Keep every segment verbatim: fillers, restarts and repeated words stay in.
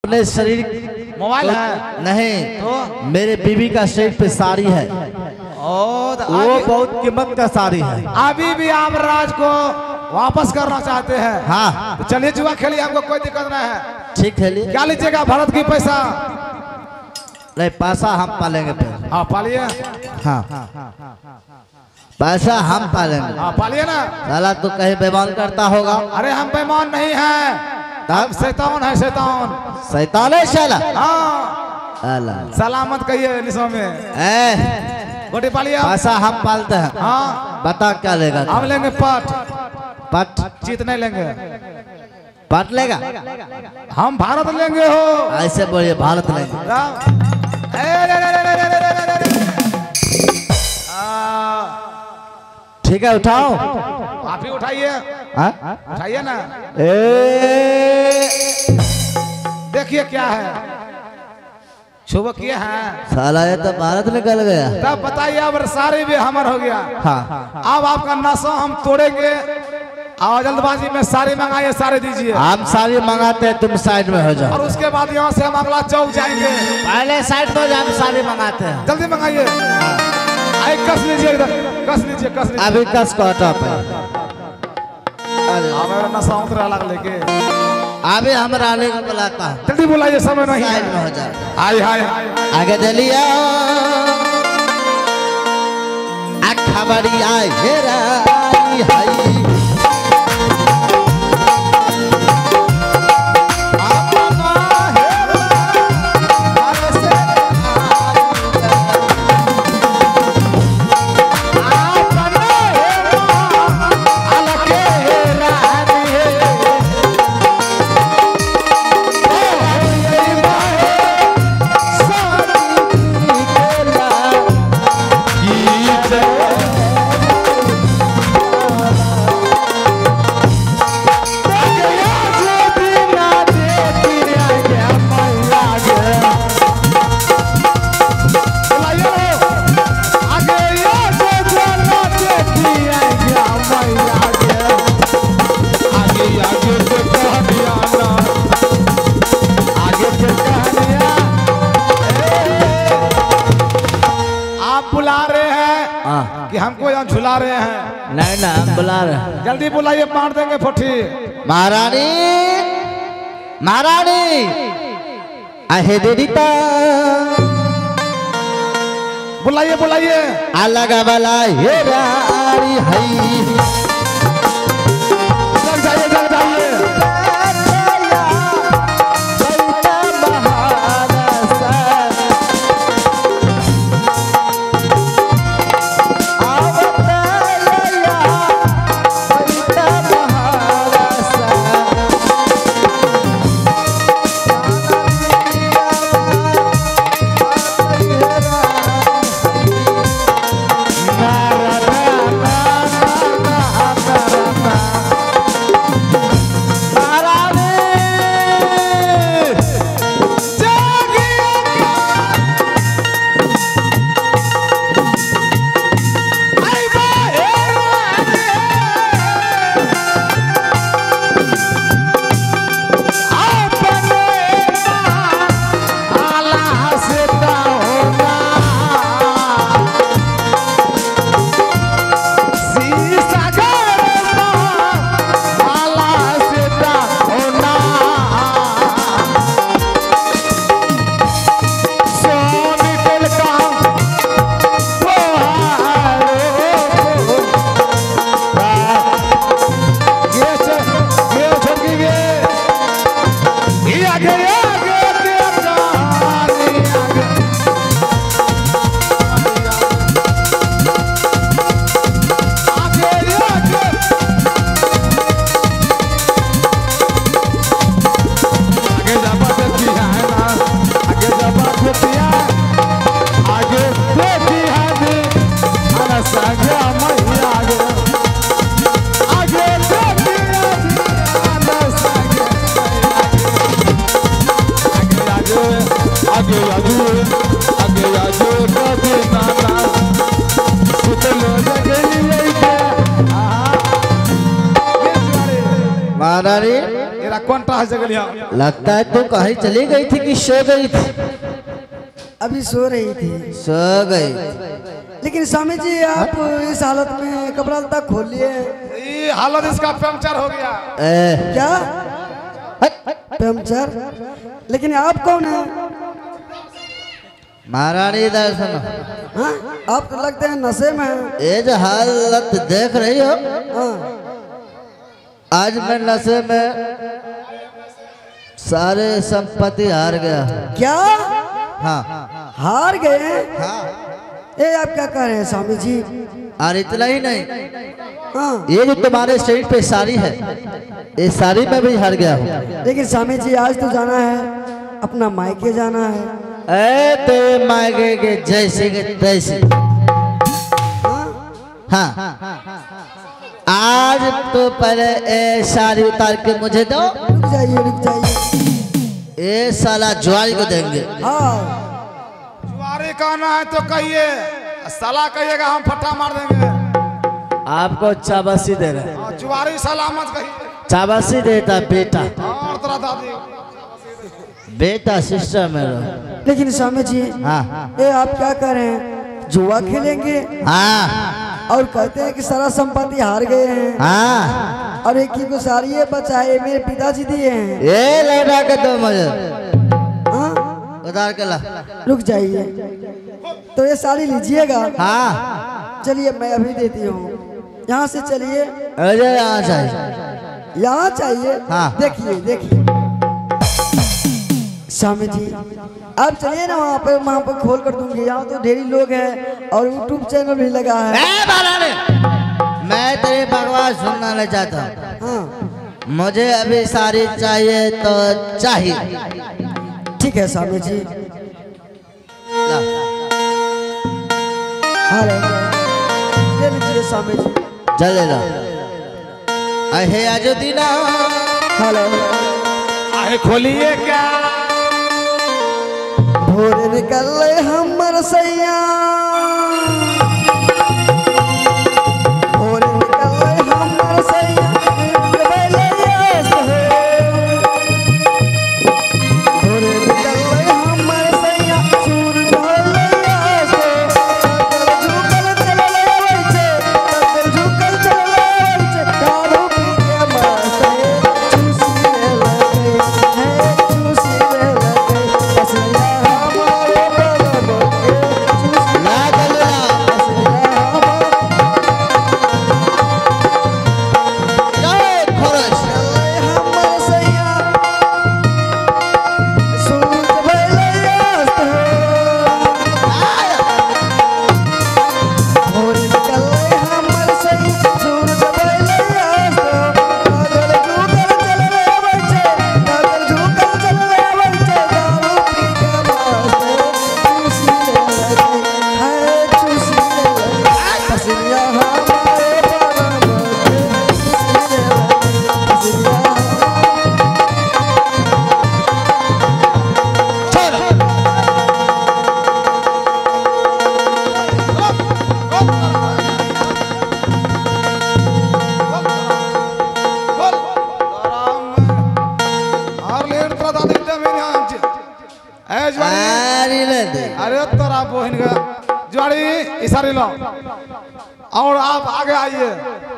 अपने शरीर मोबाइल है नहीं तो मेरे बीवी का शरीर पे साड़ी है, ओ तो वो बहुत कीमत का साड़ी है। अभी भी आप राज को वापस करना चाहते हैं? हाँ तो चलिए जुआ खेलिए, हमको कोई दिक्कत नहीं है। ठीक है लिए क्या लीजिएगा? भारत की पैसा? नहीं पैसा हम पालेंगे फिर। हाँ पालिए। हाँ पैसा हम पालेंगे। हाँ पालिए ना। साला तू कहीं बेईमान करता होगा। अरे हम बेईमान नहीं हैं, तब शैतान है शैतान। शैतान है साला। हाँ अल्लाह सलामत कहिए निशो में। ए गोटी पालिए। पैसा हम पालते हैं। हाँ बता क्या लेगा? हम लेंगे पट। पट जीत नहीं लेंगे। पट लेगा? हम भारत लेंगे हो। ऐसे बोलिए भारत लेंगे। ठीक है उठाओ। आप ही उठाइए। उठाइए ना। ए देखिए क्या है, शुभ किए हैं। साला ये तो भारत निकल गया। तब बताइए अब सारे भी हमर हो गया। हाँ अब आपका नशा हम तोड़ेंगे और जल्दबाजी में सारे मंगाइए, सारे दीजिए। हम सारी मंगाते हैं, तुम साइड में हो जाओ। और उसके बाद यहाँ से हम अगला चौक जाएंगे। पहले साइड में हम सारी मंगाते हैं। जल्दी मंगाइए। आए कस लीजिए इधर, कस लीजिए कस लीजिए। अभी कस को हटा पे। अब मेरा नशा उतरा लग लेके अभी हम रानी को बुलाता हूँ। जल्दी बुलाइए, समय नहीं साइड में हो जाओ। हाय हाय आगे चलिए। खबरी आई हेरा हाय कि हमको यहाँ झुला रहे हैं। नहीं ना हम बुला रहे हैं। जल्दी बुलाइए, मार देंगे फुटी। महारानी महारानी आहे देदीता बुलाइए बुलाइए। अलग वाला हेरा हई जग जाइए जग जाइए। क्या कौन टा जगह लिया? लगता है तू कहीं चली गई थी कि सो गई थी? अभी सो रही थी। सो गई। लेकिन स्वामी जी आप इस हालत में कपड़ा लत्ता खोल लिए। ये हालत इसका पंचर हो गया। ए, क्या पंचर? लेकिन आप कौन है? महारानी दर्शन। हाँ आप तो लगते हैं नशे में हैं। ये जो हालत देख रही हो, हाँ आज मैं नशे में सारे संपत्ति हार गया। क्या हाँ हार गए हैं? हाँ। ए आप क्या कह रहे हैं स्वामी जी? और इतना ही नहीं, हाँ ये जो तुम्हारे शरीर पे साड़ी है, ये साड़ी में भी हार गया हूँ। लेकिन स्वामी जी आज तो जाना है, अपना मायके जाना है। ए तेरे मायके के जैसे के तैसे। हाँ आज तो पहले ए साड़ी उतार के मुझे दो। रुक जाइए रुक जाइए। ये साला ज्वारी को देंगे। हाँ जुआरी कहना है तो कहिए, साला कहिएगा हम फट्टा मार देंगे। आपको चाबसी दे रहे। हाँ, जुआरी साला मत कहिए। चाबसी देता बेटा। और तेरा दादी बेटा सिस्टर मेरा। लेकिन स्वामी जी हाँ ये आप क्या कर रहे हैं? जुआ खेलेंगे हाँ और कहते हैं कि सारा संपत्ति हार गए हैं। हाँ। और एक ही को साड़ी है बचा है, मेरे पिताजी दिए हैं। ये लौटा के दो मुझे। हाँ उतार के ला। रुक जाइए। तो ये साड़ी लीजिएगा। हाँ चलिए मैं अभी देती हूँ। यहाँ से चलिए। अरे यहाँ चाहिए। यहाँ चाहिए। हाँ। देखिए देखिए स्वामी जी आप चलिए ना, वहाँ पर वहाँ पर खोल कर दूंगी। यहाँ तो ढेरी लोग हैं और यूट्यूब चैनल भी लगा है। ए बालाने, मैं तेरी बकवास सुनना नहीं चाहता। हाँ मुझे अभी साड़ी चाहिए तो चाहिए। ठीक है स्वामी जी। ला। हेलो ले लीजिए स्वामी जी। चलेगा। अहे अयोध्या। हेलो आहे खोलिए क्या? भोरे निकल हमर सैया, भोरे निकल हमर सैया, भोरे निकल हमर सैया, सूरज झुकल चले वैसे, झुकल चले वैसे, दारू पी के मस्त चूसी लगे है, चूसी लगे पसलिया हमारे बरबो के चूसी ला चलेगा। पसलिया जय खरस। हमर सैया, सूरज भइलस्त भोरे निकल हमर सैया, सूरज भइलस्त पागल झुकल चलले बच्चे, पागल झुकल चलले बच्चे, दारू पी के मस्त चूसी लगे है, चूसी लगे पसलिया हमारे बरबो के चूसी लगे पसलिया अरे ले दे। अरे तोरा बहन का जुआरी इशारे लो और आप आगे आइए।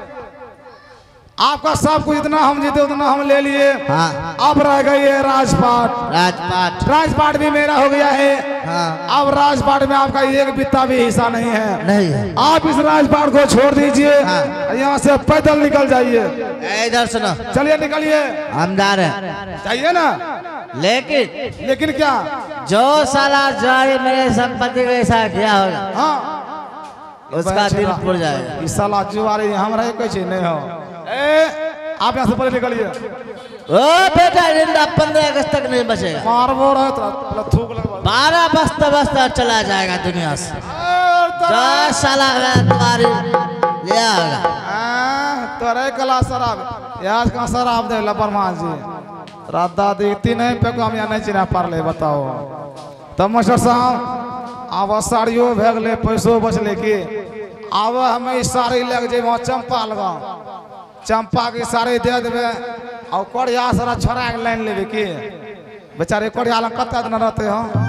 आपका सब कुछ इतना हम जीते उतना हम ले लिए। हाँ। अब रह गई है राजपाट। राजपाट। राजपाट भी मेरा हो गया है। हाँ। अब राजपाट में आपका एक बित्ता भी हिस्सा नहीं है। नहीं है। आप इस राजपाट को छोड़ दीजिए। हाँ। यहाँ से पैदल निकल जाइए। ए, इधर सुनो, चलिए निकलिए। हम जा रहे हैं, चाहिए ना? लेकिन लेकिन क्या? जो साला ज्वारी मेरे संपत्ति के साथ किया होगा, हाँ उसका दिल पुर जाएगा। इस साला जुआरी हमरा कैसे नहीं हो। ए, आप यहाँ से पहले निकलिए। ओ बेटा जिंदा पंद्रह अगस्त तक नहीं बचेगा। मारबो रहे तो थूक लगवा। बारह बजता बजता चला जाएगा दुनिया से। जो साला तुम्हारी लिया होगा। तोरे कला शराब यार का शराब दे लपरमान जी राधा देखती नहीं पे को हम यहाँ नहीं चिन्ह पार ले बताओ। तब मास्टर साहब आब साड़ियों भे गए, पैसों बच लेके आब हमें साड़ी लग जाए वहाँ चंपा लगा, चंपा की साड़ी दे देवे और कोड़िया सारा छोड़ा के लाइन लेबे की बेचारे कोड़िया लग कत दिन रहते हो